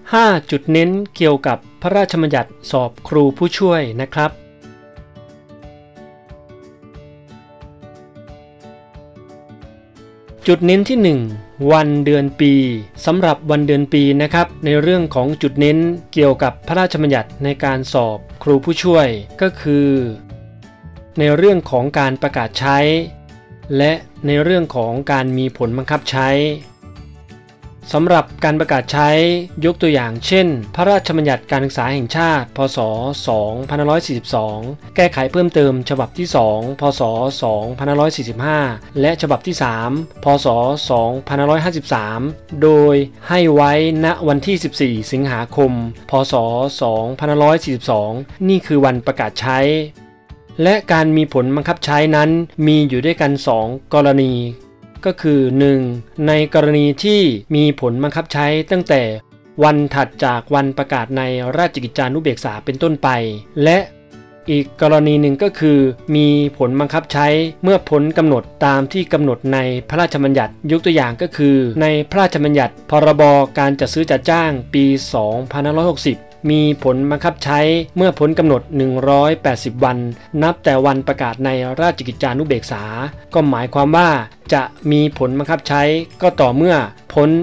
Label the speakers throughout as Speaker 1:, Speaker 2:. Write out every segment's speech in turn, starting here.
Speaker 1: 5 จุดเน้นเกี่ยวกับพระราชบัญญัติสอบครูผู้ช่วยนะครับจุดเน้นที่ 1 วันเดือนปีสำหรับวันเดือนปีนะครับในเรื่องของจุดเน้นเกี่ยวกับพระราชบัญญัติในการสอบครูผู้ช่วยก็คือในเรื่องของการประกาศใช้และในเรื่องของการมีผลบังคับใช้สำหรับการประกาศใช้ยกตัวอย่างเช่นพระราชบัญญัติการศึกษาแห่งชาติพ.ศ. 2542แก้ไขเพิ่มเติมฉบับที่2พ.ศ. 2545และฉบับที่3พ.ศ. 2553โดยให้ไว้ณวันที่14สิงหาคมพ.ศ. 2542นี่คือวันประกาศใช้และการมีผลบังคับใช้นั้นมีอยู่ด้วยกัน2 กรณีก็คือ 1. ในกรณีที่มีผลบังคับใช้ตั้งแต่วันถัดจากวันประกาศในราชกิจจานุเบกษาเป็นต้นไปและอีกกรณีหนึ่งก็คือมีผลบังคับใช้เมื่อพ้นกำหนดตามที่กำหนดในพระราชบัญญัติยกตัวอย่างก็คือในพระราชบัญญัติพรบการจัดซื้อจัดจ้างปี2560มีผลบังคับใช้เมื่อพ้นกำหนด180วันนับแต่วันประกาศในราชกิจจานุเบกษาก็หมายความว่าจะมีผลบังคับใช้ก็ต่อเมื่อพ้น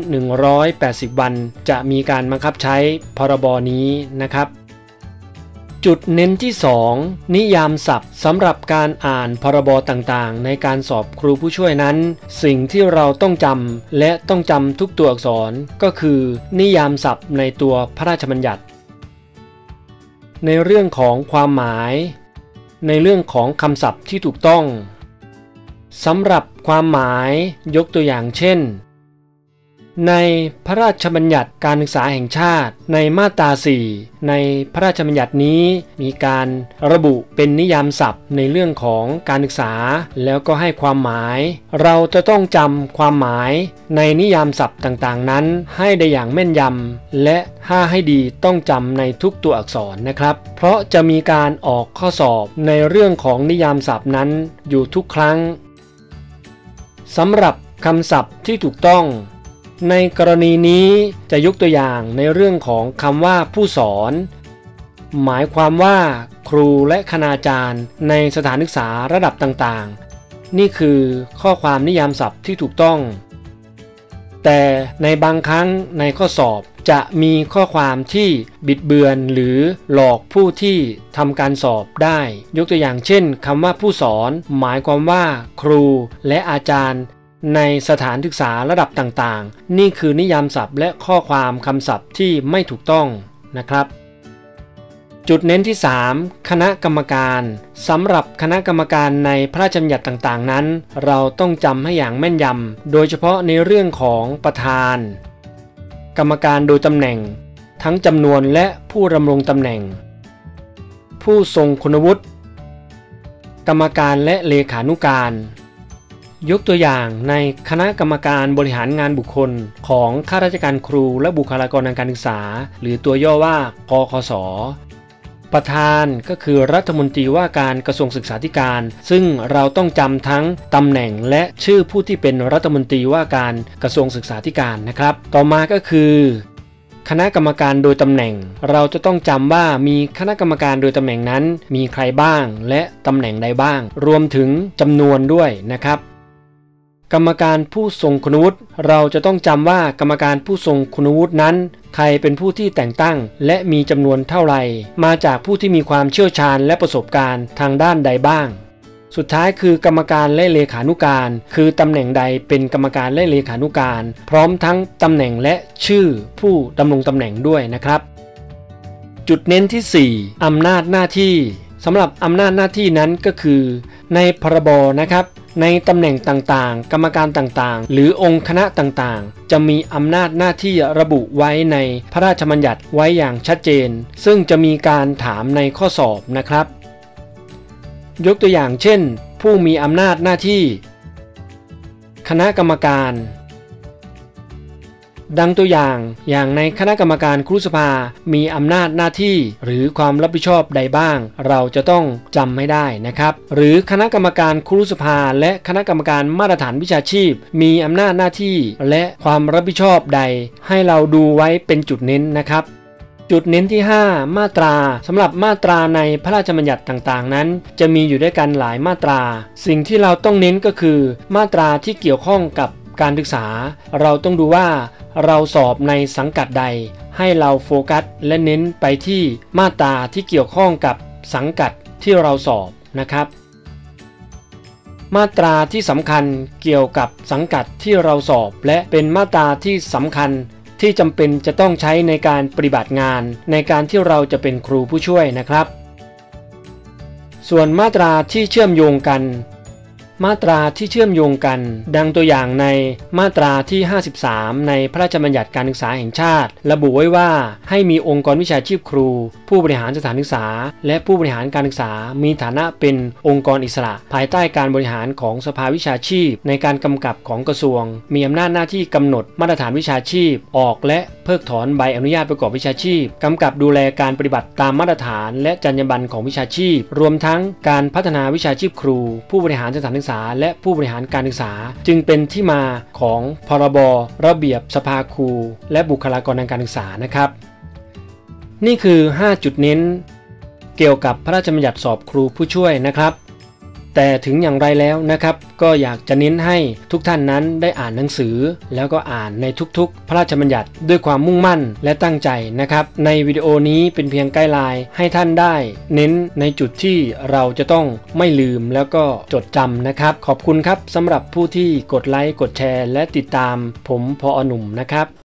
Speaker 1: 180วันจะมีการบังคับใช้พรบนี้นะครับจุดเน้นที่ 2 นิยามศัพท์สำหรับการอ่านพรบต่างๆในการสอบครูผู้ช่วยนั้นสิ่งที่เราต้องจำและต้องจำทุกตัวอักษรก็คือนิยามศัพท์ในตัวพระราชบัญญัติในเรื่องของความหมายในเรื่องของคำศัพท์ที่ถูกต้องสำหรับความหมายยกตัวอย่างเช่นในพระราชบัญญัติการศึกษาแห่งชาติในมาตรา 4ในพระราชบัญญัตินี้มีการระบุเป็นนิยามศัพท์ในเรื่องของการศึกษาแล้วก็ให้ความหมายเราจะต้องจำความหมายในนิยามศัพท์ต่างๆนั้นให้ได้อย่างแม่นยำและถ้าให้ดีต้องจำในทุกตัวอักษรนะครับเพราะจะมีการออกข้อสอบในเรื่องของนิยามศัพท์นั้นอยู่ทุกครั้งสำหรับคำศัพท์ที่ถูกต้องในกรณีนี้จะยกตัวอย่างในเรื่องของคำว่าผู้สอนหมายความว่าครูและคณาจารย์ในสถานศึกษาระดับต่างๆนี่คือข้อความนิยามศัพท์ที่ถูกต้องแต่ในบางครั้งในข้อสอบจะมีข้อความที่บิดเบือนหรือหลอกผู้ที่ทำการสอบได้ยกตัวอย่างเช่นคำว่าผู้สอนหมายความว่าครูและอาจารย์ในสถานศึกษาระดับต่างๆนี่คือนิยามศัพท์และข้อความคำศัพท์ที่ไม่ถูกต้องนะครับจุดเน้นที่ 3 คณะกรรมการสำหรับคณะกรรมการในพระราชบัญญัติต่างๆนั้นเราต้องจำให้อย่างแม่นยำโดยเฉพาะในเรื่องของประธานกรรมการโดยตำแหน่งทั้งจำนวนและผู้ดำรงตำแหน่งผู้ทรงคุณวุฒิกรรมการและเลขานุการยกตัวอย่างในคณะกรรมการบริหารงานบุคคลของข้าราชการครูและบุคลากรทางการศึกษาหรือตัวย่อว่าคคส.ประธานก็คือรัฐมนตรีว่าการกระทรวงศึกษาธิการซึ่งเราต้องจำทั้งตำแหน่งและชื่อผู้ที่เป็นรัฐมนตรีว่าการกระทรวงศึกษาธิการนะครับต่อมาก็คือคณะกรรมการโดยตำแหน่งเราจะต้องจำว่ามีคณะกรรมการโดยตำแหน่งนั้นมีใครบ้างและตำแหน่งใดบ้างรวมถึงจำนวนด้วยนะครับกรรมการผู้ทรงคุณวุฒิเราจะต้องจำว่ากรรมการผู้ทรงคุณวุฒินั้นใครเป็นผู้ที่แต่งตั้งและมีจำนวนเท่าไหร่มาจากผู้ที่มีความเชี่ยวชาญและประสบการณ์ทางด้านใดบ้างสุดท้ายคือกรรมการและเลขานุการคือตำแหน่งใดเป็นกรรมการและเลขานุการพร้อมทั้งตำแหน่งและชื่อผู้ดำรงตำแหน่งด้วยนะครับจุดเน้นที่ 4 อำนาจหน้าที่สำหรับอำนาจหน้าที่นั้นก็คือในพรบนะครับในตำแหน่งต่างๆกรรมการต่างๆหรือองค์คณะต่างๆจะมีอำนาจหน้าที่ระบุไว้ในพระราชบัญญัติไว้อย่างชัดเจนซึ่งจะมีการถามในข้อสอบนะครับยกตัวอย่างเช่นผู้มีอำนาจหน้าที่คณะกรรมการดังตัวอย่างในคณะกรรมการครุสภามีอำนาจหน้าที่หรือความรับผิดชอบใดบ้างเราจะต้องจำไม่ได้นะครับหรือคณะกรรมการครุสภาและคณะกรรมการมาตรฐานวิชาชีพมีอำนาจหน้าที่และความรับผิดชอบใดให้เราดูไว้เป็นจุดเน้นนะครับจุดเน้นที่ 5 มาตราสำหรับมาตราในพระราชบัญญัติต่างๆนั้นจะมีอยู่ด้วยกันหลายมาตราสิ่งที่เราต้องเน้นก็คือมาตราที่เกี่ยวข้องกับการศึกษาเราต้องดูว่าเราสอบในสังกัดใดให้เราโฟกัสและเน้นไปที่มาตราที่เกี่ยวข้องกับสังกัดที่เราสอบนะครับมาตราที่สำคัญเกี่ยวกับสังกัดที่เราสอบและเป็นมาตราที่สำคัญที่จำเป็นจะต้องใช้ในการปฏิบัติงานในการที่เราจะเป็นครูผู้ช่วยนะครับส่วนมาตราที่เชื่อมโยงกันมาตราที่เชื่อมโยงกันดังตัวอย่างในมาตราที่ 53 ในพระราชบัญญัติการศึกษาแห่งชาติระบุไว้ว่าให้มีองค์กรวิชาชีพครูผู้บริหารสถานศึกษาและผู้บริหารการศึกษามีฐานะเป็นองค์กรอิสระภายใต้การบริหารของสภาวิชาชีพในการกำกับของกระทรวงมีอำนาจหน้าที่กำหนดมาตรฐานวิชาชีพออกและเพิกถอนใบอนุญาตประกอบวิชาชีพกำกับดูแลการปฏิบัติตามมาตรฐานและจรรยาบรรณของวิชาชีพรวมทั้งการพัฒนาวิชาชีพครูผู้บริหารสถานศึกษาและผู้บริหารการศึกษาจึงเป็นที่มาของพรบระเบียบสภาครูและบุคลากรทางการศึกษานะครับนี่คือ5จุดเน้นเกี่ยวกับพระราชบัญญัติสอบครูผู้ช่วยนะครับแต่ถึงอย่างไรแล้วนะครับก็อยากจะเน้นให้ทุกท่านนั้นได้อ่านหนังสือแล้วก็อ่านในทุกๆพระราชบัญญัติด้วยความมุ่งมั่นและตั้งใจนะครับในวิดีโอนี้เป็นเพียงไกด์ไลน์ให้ท่านได้เน้นในจุดที่เราจะต้องไม่ลืมแล้วก็จดจำนะครับขอบคุณครับสำหรับผู้ที่กดไลค์กดแชร์และติดตามผมผอ.หนุ่มนะครับ